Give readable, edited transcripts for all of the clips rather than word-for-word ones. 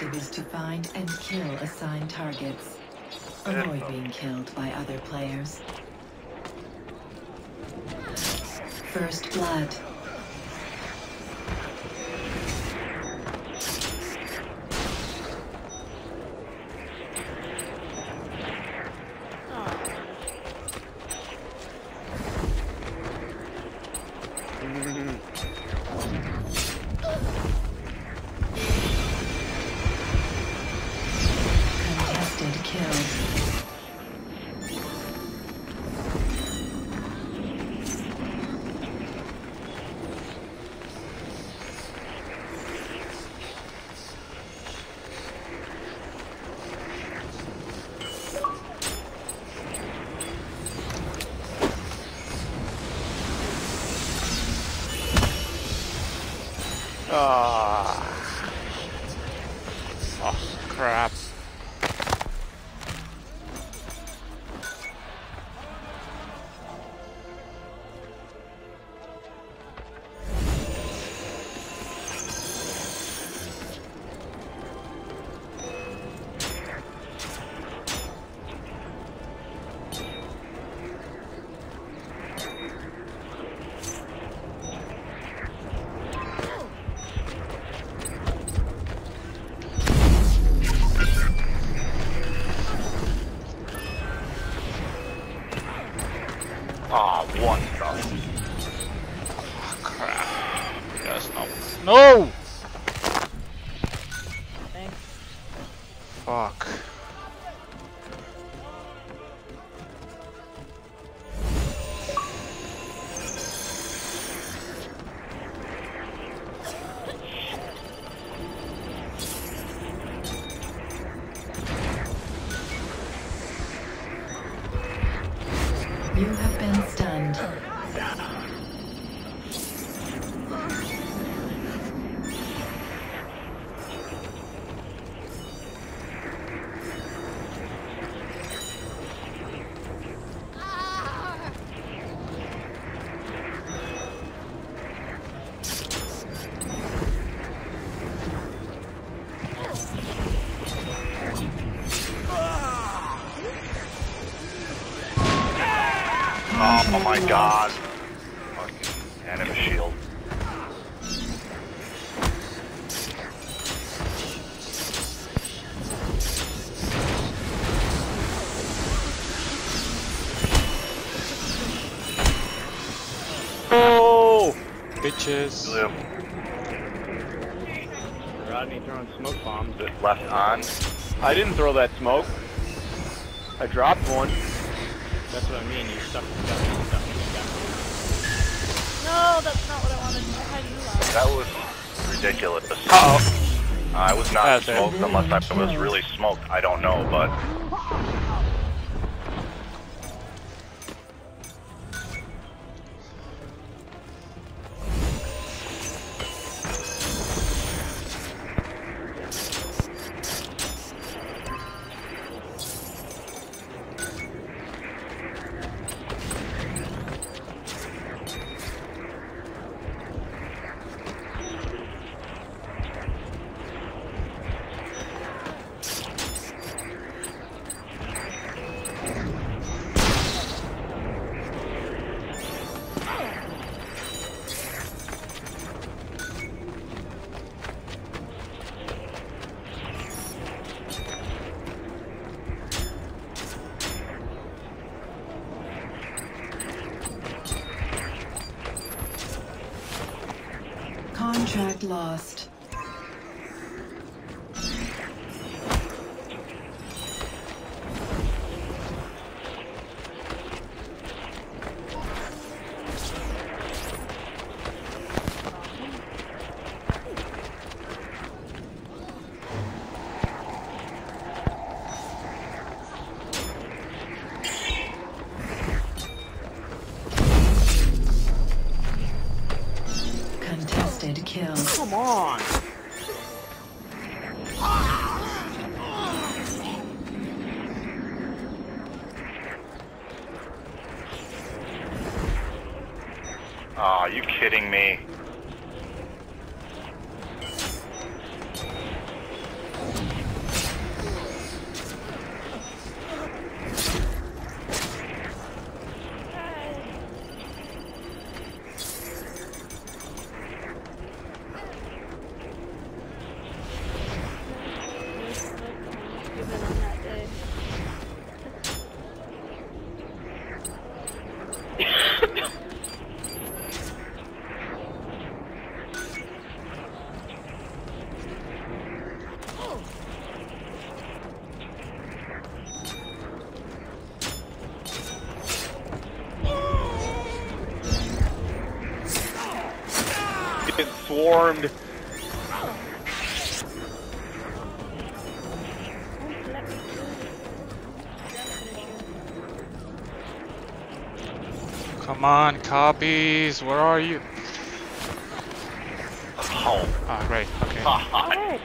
objective is to find and kill assigned targets. Avoid being killed by other players. First blood. Contested kill. Oh, crap. Ah, what the? Oh, crap. Yes, no. No! Thanks. Fuck. You have been stunned. Oh my god. Fucking enemy shield. Oh! Bitches. Blue. Rodney throwing smoke bombs. Is it left on? I didn't throw that smoke. I dropped one. That's what I mean. You stuck. No, that's not what I wanted. I had you love. That was ridiculous. Uh-oh. I was not That's it. smoked unless I was really smoked. I don't know, but... Contract lost. Contested kill. Come on. Aw, you kidding me? Get swarmed. Let me Come on, copies. Where are you? Oh, Ah, great. Okay. God. Alright.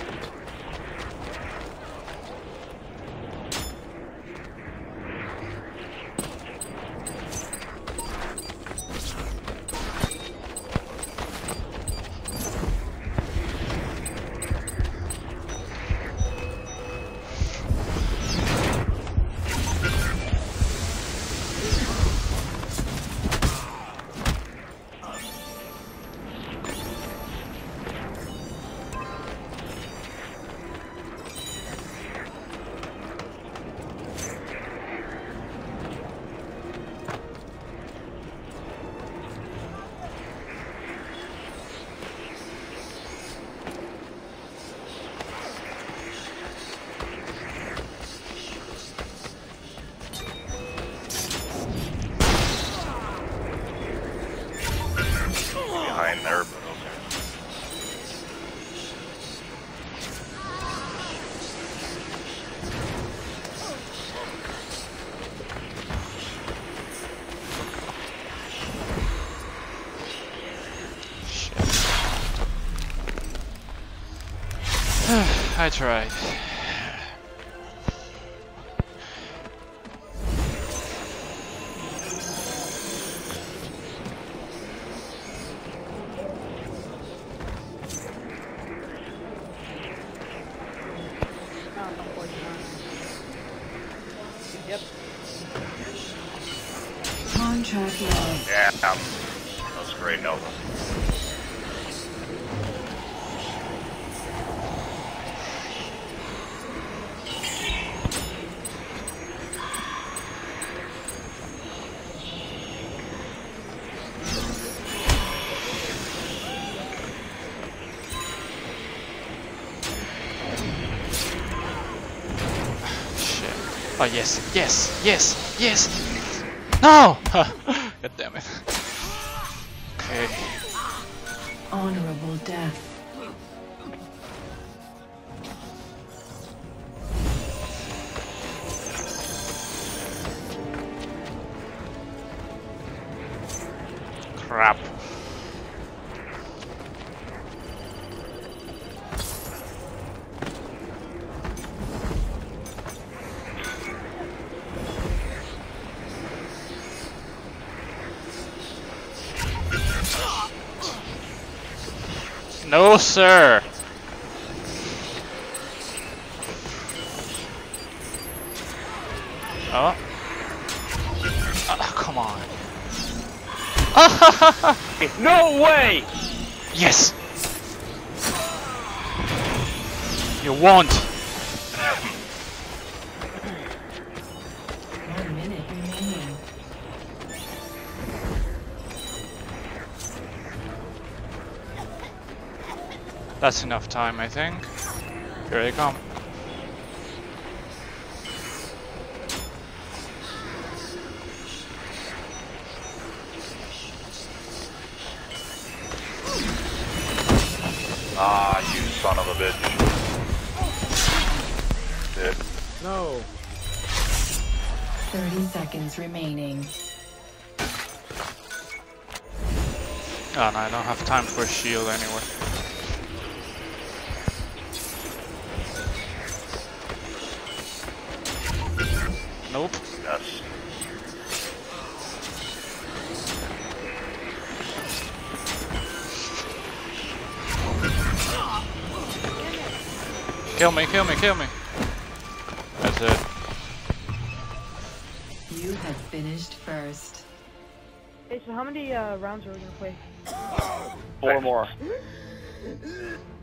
Behind there, but okay. Shit. I tried. Yep. Contract lost. Yeah, that was great, Nova. Shit. Oh yes, yes, yes, yes. No! God damn it. Okay. Honorable death. Crap. No, sir. Oh. Come on. No way! Yes. You won't. 1 minute remaining. That's enough time, I think. Here they come. Ah, you son of a bitch. Dead. No. 30 seconds remaining. Oh no, I don't have time for a shield anyway. Nope. Yes. Kill me, kill me, kill me. That's it. You have finished first. Hey, so how many rounds are we gonna play? 4 more.